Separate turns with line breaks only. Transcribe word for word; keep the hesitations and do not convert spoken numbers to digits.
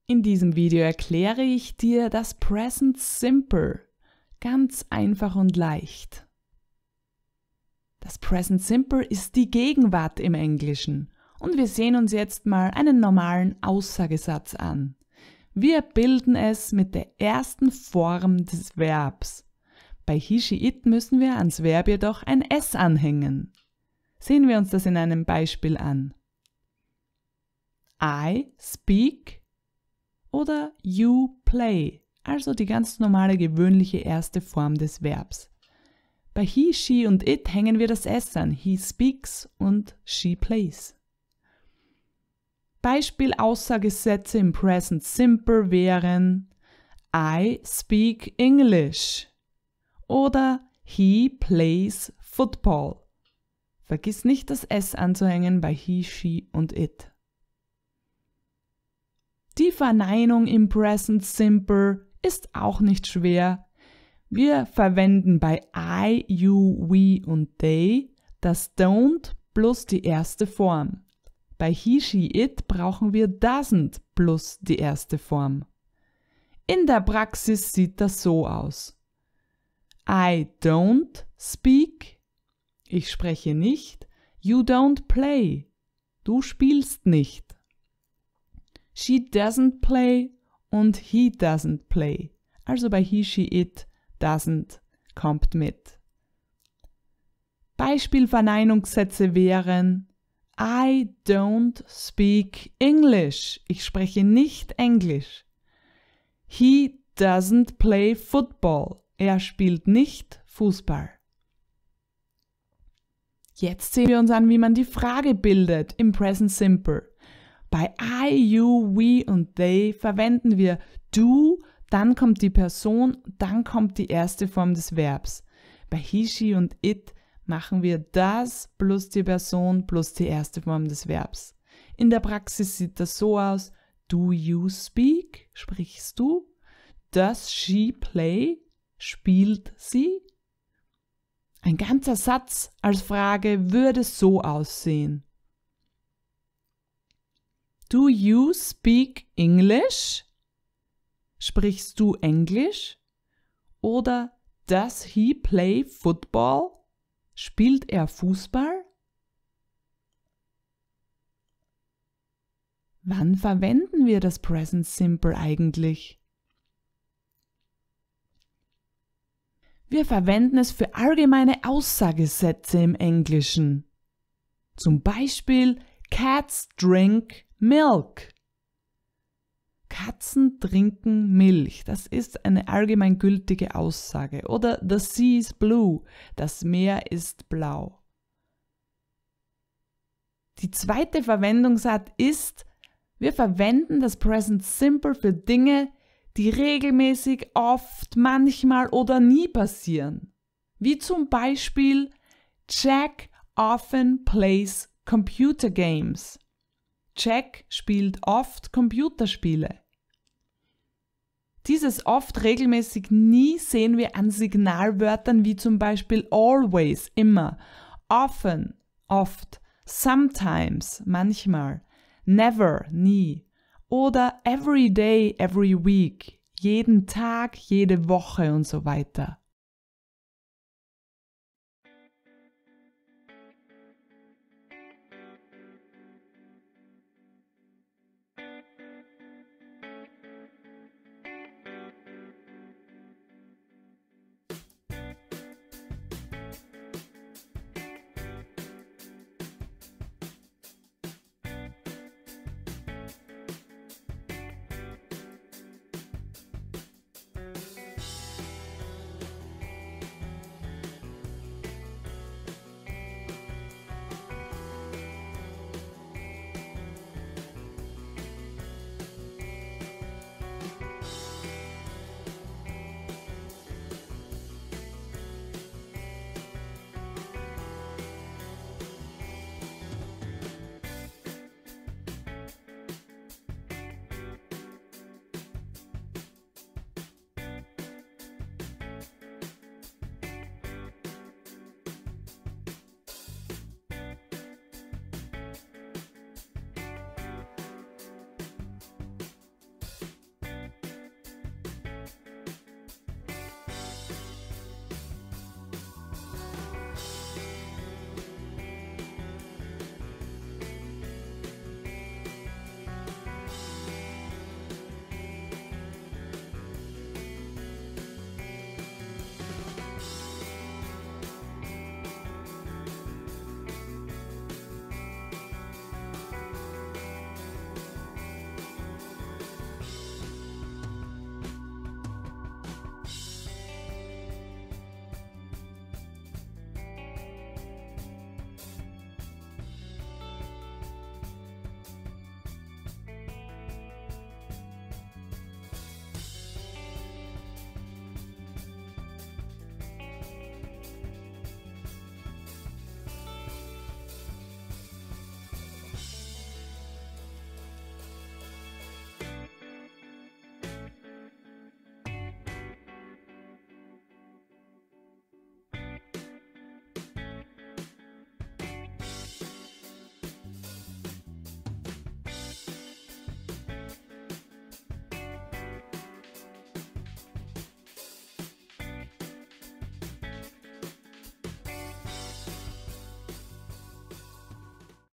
In diesem Video erkläre ich dir das Present Simple. Ganz einfach und leicht. Das Present Simple ist die Gegenwart im Englischen. Und wir sehen uns jetzt mal einen normalen Aussagesatz an. Wir bilden es mit der ersten Form des Verbs. Bei he, she, it müssen wir ans Verb jedoch ein S anhängen. Sehen wir uns das in einem Beispiel an. I speak oder you play, also die ganz normale, gewöhnliche erste Form des Verbs. Bei he, she und it hängen wir das S an, he speaks und she plays. Beispiel-Aussagesätze im Present Simple wären I speak English oder he plays football. Vergiss nicht, das S anzuhängen bei he, she und it. Die Verneinung im Present Simple ist auch nicht schwer. Wir verwenden bei I, you, we und they das don't plus die erste Form. Bei he, she, it brauchen wir doesn't plus die erste Form. In der Praxis sieht das so aus. I don't speak, ich spreche nicht. You don't play, du spielst nicht. She doesn't play und he doesn't play. Also bei he, she, it, doesn't kommt mit. Beispielverneinungssätze wären I don't speak English. Ich spreche nicht Englisch. He doesn't play football. Er spielt nicht Fußball. Jetzt sehen wir uns an, wie man die Frage bildet im Present Simple. Bei I, you, we und they verwenden wir do, dann kommt die Person, dann kommt die erste Form des Verbs. Bei he, she und it machen wir does plus die Person plus die erste Form des Verbs. In der Praxis sieht das so aus: Do you speak? Sprichst du? Does she play? Spielt sie? Ein ganzer Satz als Frage würde so aussehen. Do you speak English? Sprichst du Englisch? Oder does he play football? Spielt er Fußball? Wann verwenden wir das Present Simple eigentlich? Wir verwenden es für allgemeine Aussagesätze im Englischen. Zum Beispiel Cats drink milk. Katzen trinken Milch. Das ist eine allgemeingültige Aussage. Oder the sea is blue. Das Meer ist blau. Die zweite Verwendungsart ist, wir verwenden das Present Simple für Dinge, die regelmäßig, oft, manchmal oder nie passieren. Wie zum Beispiel Jack often plays computer games. Jack spielt oft Computerspiele. Dieses oft, regelmäßig, nie sehen wir an Signalwörtern wie zum Beispiel always, immer, often, oft, sometimes, manchmal, never, nie oder every day, every week, jeden Tag, jede Woche und so weiter.